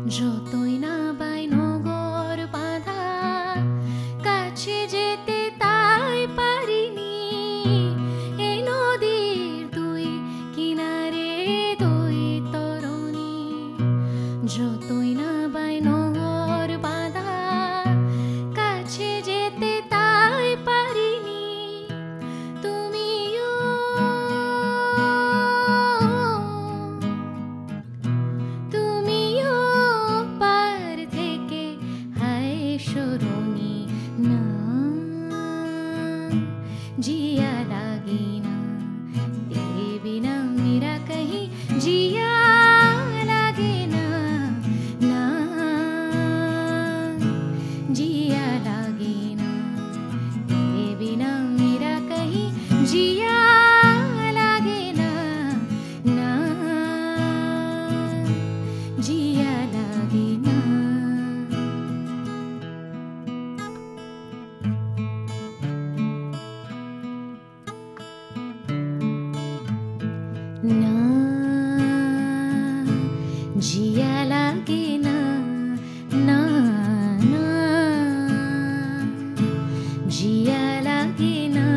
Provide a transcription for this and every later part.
যতই না বাই নগর বাঁধা, কাছে যেতে তাই পারিনি। এই নদীর দুই কিনারে দুই তরুণী, যতই না বাই নগর বাঁধা, কাছে যেতে তাই পারিনি। তুমিও তুমিও পার থেকে হায় সরুনি না, जिया लागे ना तेरे बिना मेरा कहीं जिया लागे ना, ना जिया लागे ना तेरे बिना मेरा कहीं जिया लागे ना, ना जिया लागे ना। ना जिया लागे ना, ना ना जिया लागे ना,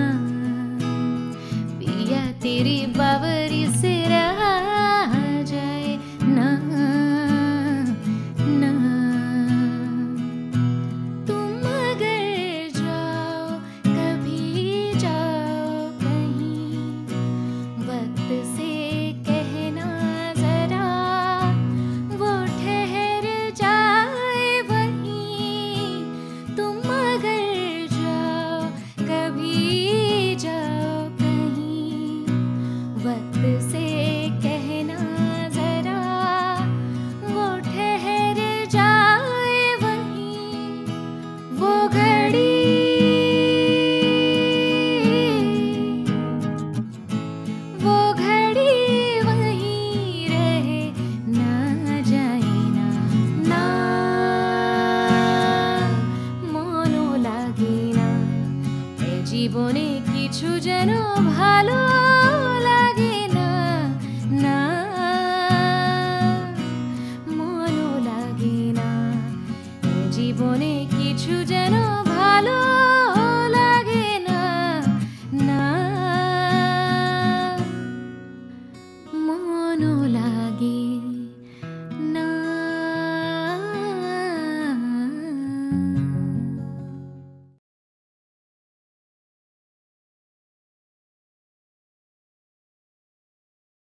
पिया तेरी बावरी से रहा जाए ना, ना तुम अगर जाओ कभी जाओ कहीं, वक्त से कहना जरा वो ठहर जाए वहीं। तुम अगर जाओ कभी जाओ कहीं, वक्त से कहना जरा वो ठहर जाए वहीं। वो घड़ी वो घड़ी वहीं रहे ना जाए ना, ना মনও লাগে না এ জীবনে কিছু যেন ভালো লাগে না, না মনও লাগে না এ জীবনে কিছু যেন